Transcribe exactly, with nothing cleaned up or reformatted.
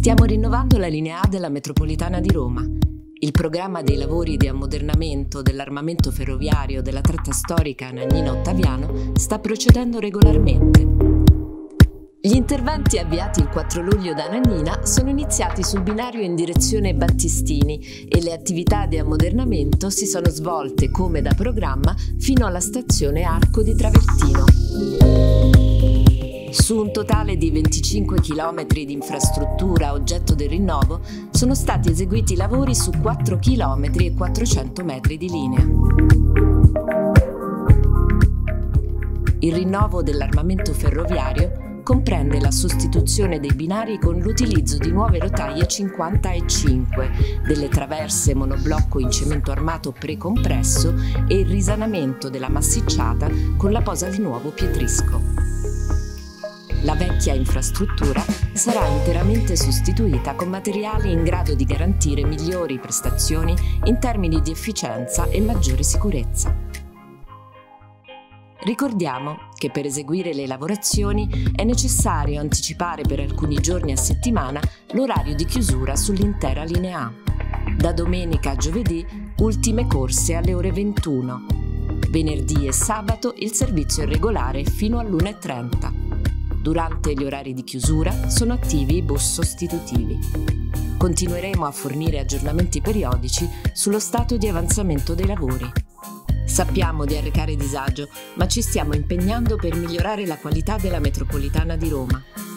Stiamo rinnovando la linea A della metropolitana di Roma. Il programma dei lavori di ammodernamento dell'armamento ferroviario della tratta storica Anagnina-Ottaviano sta procedendo regolarmente. Gli interventi avviati il quattro luglio da Anagnina sono iniziati sul binario in direzione Battistini e le attività di ammodernamento si sono svolte come da programma fino alla stazione Arco di Travertino. Su un totale di venticinque chilometri di infrastruttura oggetto del rinnovo, sono stati eseguiti lavori su quattro chilometri e quattrocento metri di linea. Il rinnovo dell'armamento ferroviario comprende la sostituzione dei binari con l'utilizzo di nuove rotaie cinquanta e cinque, delle traverse monoblocco in cemento armato precompresso e il risanamento della massicciata con la posa di nuovo pietrisco. La vecchia infrastruttura sarà interamente sostituita con materiali in grado di garantire migliori prestazioni in termini di efficienza e maggiore sicurezza. Ricordiamo che per eseguire le lavorazioni è necessario anticipare per alcuni giorni a settimana l'orario di chiusura sull'intera linea A. Da domenica a giovedì, ultime corse alle ore ventuno. Venerdì e sabato il servizio è regolare fino all'una e trenta. Durante gli orari di chiusura sono attivi i bus sostitutivi. Continueremo a fornire aggiornamenti periodici sullo stato di avanzamento dei lavori. Sappiamo di arrecare disagio, ma ci stiamo impegnando per migliorare la qualità della metropolitana di Roma.